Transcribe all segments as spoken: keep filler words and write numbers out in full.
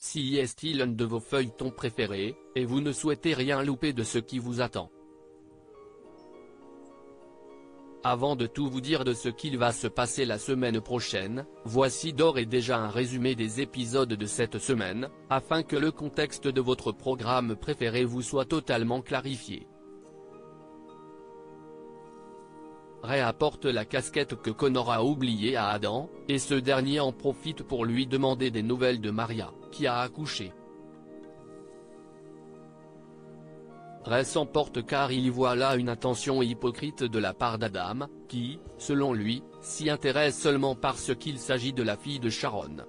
Si est-il un de vos feuilletons préférés, et vous ne souhaitez rien louper de ce qui vous attend. Avant de tout vous dire de ce qu'il va se passer la semaine prochaine, voici d'ores et déjà un résumé des épisodes de cette semaine, afin que le contexte de votre programme préféré vous soit totalement clarifié. Ray apporte la casquette que Connor a oubliée à Adam, et ce dernier en profite pour lui demander des nouvelles de Maria, qui a accouché. Ray s'emporte car il y voit là une intention hypocrite de la part d'Adam, qui, selon lui, s'y intéresse seulement parce qu'il s'agit de la fille de Sharon.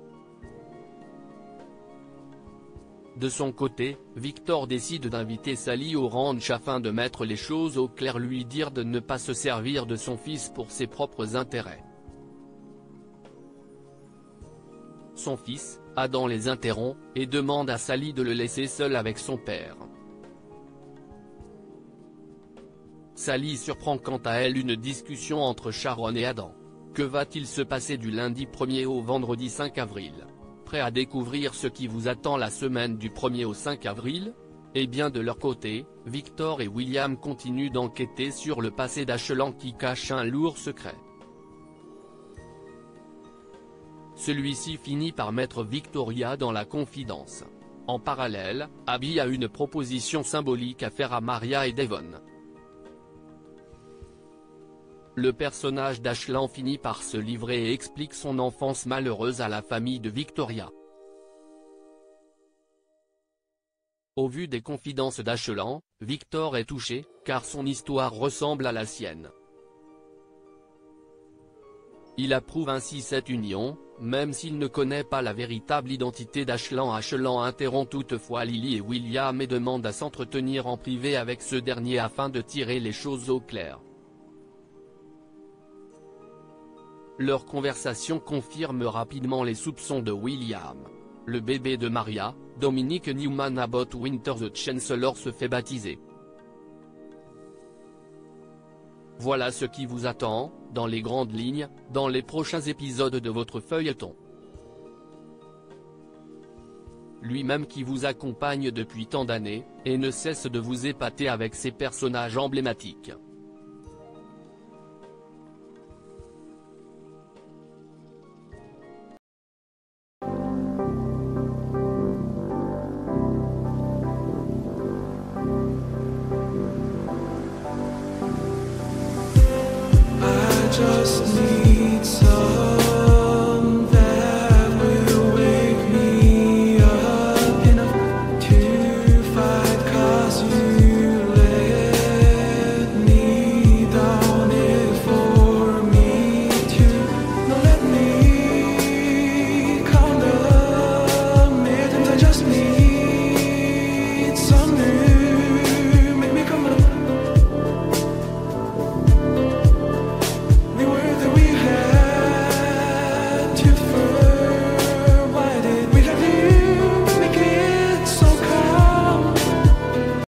De son côté, Victor décide d'inviter Sally au ranch afin de mettre les choses au clair, lui dire de ne pas se servir de son fils pour ses propres intérêts. Son fils, Adam les interrompt, et demande à Sally de le laisser seul avec son père. Sally surprend quant à elle une discussion entre Sharon et Adam. Que va-t-il se passer du lundi premier au vendredi cinq avril? Prêt à découvrir ce qui vous attend la semaine du premier au cinq avril? Eh bien de leur côté, Victor et William continuent d'enquêter sur le passé d'Ashland qui cache un lourd secret. Celui-ci finit par mettre Victoria dans la confidence. En parallèle, Abby a une proposition symbolique à faire à Maria et Devon. Le personnage d'Ashland finit par se livrer et explique son enfance malheureuse à la famille de Victoria. Au vu des confidences d'Ashland, Victor est touché, car son histoire ressemble à la sienne. Il approuve ainsi cette union, même s'il ne connaît pas la véritable identité d'Ashland. Ashland interrompt toutefois Lily et William et demande à s'entretenir en privé avec ce dernier afin de tirer les choses au clair. Leur conversation confirme rapidement les soupçons de William. Le bébé de Maria, Dominic Newman Abbott Winter the Chancellor, se fait baptiser. Voilà ce qui vous attend, dans les grandes lignes, dans les prochains épisodes de votre feuilleton. Lui-même qui vous accompagne depuis tant d'années, et ne cesse de vous épater avec ses personnages emblématiques. Just need